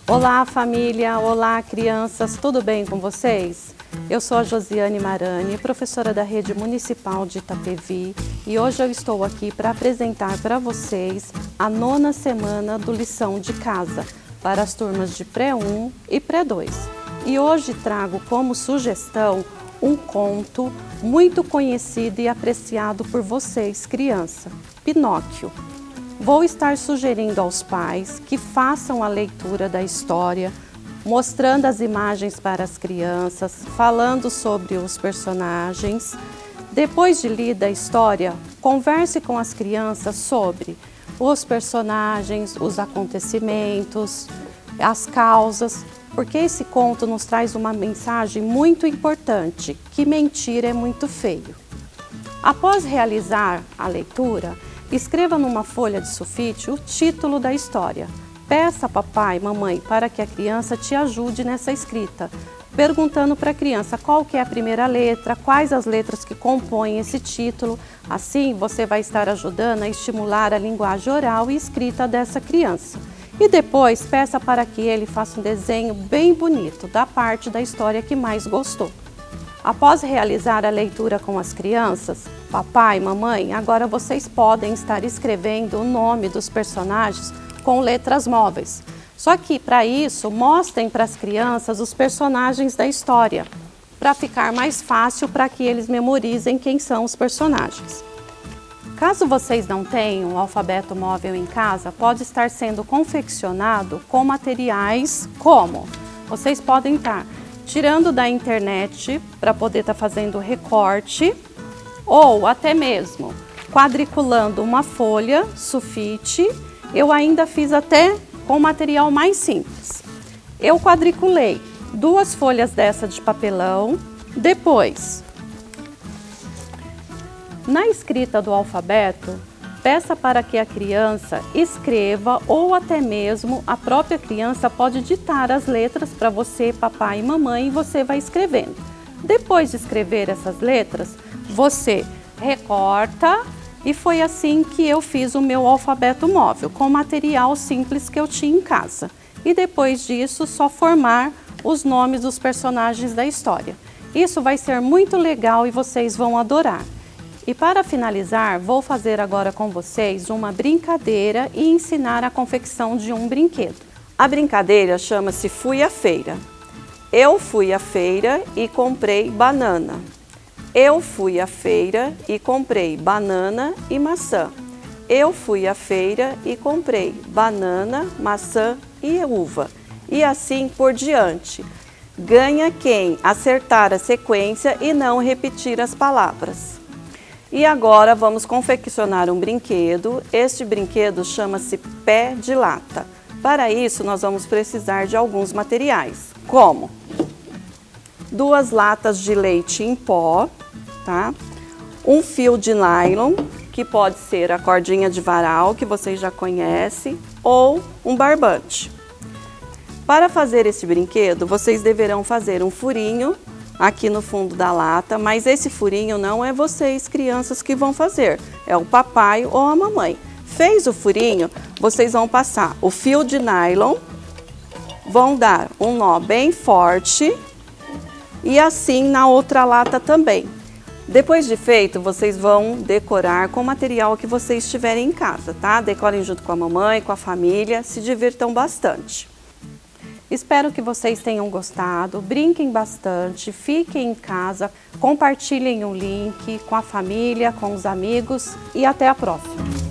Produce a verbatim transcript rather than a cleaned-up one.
Olá família, olá crianças, tudo bem com vocês? Eu sou a Josiane Marani, professora da Rede Municipal de Itapevi, e hoje eu estou aqui para apresentar para vocês a nona semana do Lição de Casa para as turmas de pré um e pré dois. E hoje trago como sugestão um conto muito conhecido e apreciado por vocês, criança, Pinóquio. Vou estar sugerindo aos pais que façam a leitura da história, mostrando as imagens para as crianças, falando sobre os personagens. Depois de lida a história, converse com as crianças sobre os personagens, os acontecimentos, as causas, porque esse conto nos traz uma mensagem muito importante, que mentir é muito feio. Após realizar a leitura, escreva numa folha de sulfite o título da história. Peça a papai e mamãe para que a criança te ajude nessa escrita, perguntando para a criança qual que é a primeira letra, quais as letras que compõem esse título. Assim, você vai estar ajudando a estimular a linguagem oral e escrita dessa criança. E depois, peça para que ele faça um desenho bem bonito da parte da história que mais gostou. Após realizar a leitura com as crianças, papai, mamãe, agora vocês podem estar escrevendo o nome dos personagens com letras móveis. Só que, para isso, mostrem para as crianças os personagens da história, para ficar mais fácil para que eles memorizem quem são os personagens. Caso vocês não tenham o alfabeto móvel em casa, pode estar sendo confeccionado com materiais como? Vocês podem estar tirando da internet para poder estar fazendo recorte, ou até mesmo quadriculando uma folha sulfite. Eu ainda fiz até com material mais simples. Eu quadriculei duas folhas dessa de papelão. Depois, na escrita do alfabeto, peça para que a criança escreva, ou até mesmo a própria criança pode ditar as letras para você, papai e mamãe, e você vai escrevendo. Depois de escrever essas letras, você recorta, e foi assim que eu fiz o meu alfabeto móvel, com material simples que eu tinha em casa. E depois disso, só formar os nomes dos personagens da história. Isso vai ser muito legal e vocês vão adorar. E para finalizar, vou fazer agora com vocês uma brincadeira e ensinar a confecção de um brinquedo. A brincadeira chama-se Fui à Feira. Eu fui à feira e comprei banana. Eu fui à feira e comprei banana e maçã. Eu fui à feira e comprei banana, maçã e uva. E assim por diante. Ganha quem acertar a sequência e não repetir as palavras. E agora vamos confeccionar um brinquedo. Este brinquedo chama-se Pé de Lata. Para isso, nós vamos precisar de alguns materiais, como duas latas de leite em pó, tá? Um fio de nylon, que pode ser a cordinha de varal, que vocês já conhecem, ou um barbante. Para fazer esse brinquedo, vocês deverão fazer um furinho aqui no fundo da lata, mas esse furinho não é vocês, crianças, que vão fazer, é o papai ou a mamãe. Fez o furinho, vocês vão passar o fio de nylon, vão dar um nó bem forte e assim na outra lata também. Depois de feito, vocês vão decorar com o material que vocês tiverem em casa, tá? Decorem junto com a mamãe, com a família, se divirtam bastante. Espero que vocês tenham gostado, brinquem bastante, fiquem em casa, compartilhem o link com a família, com os amigos e até a próxima!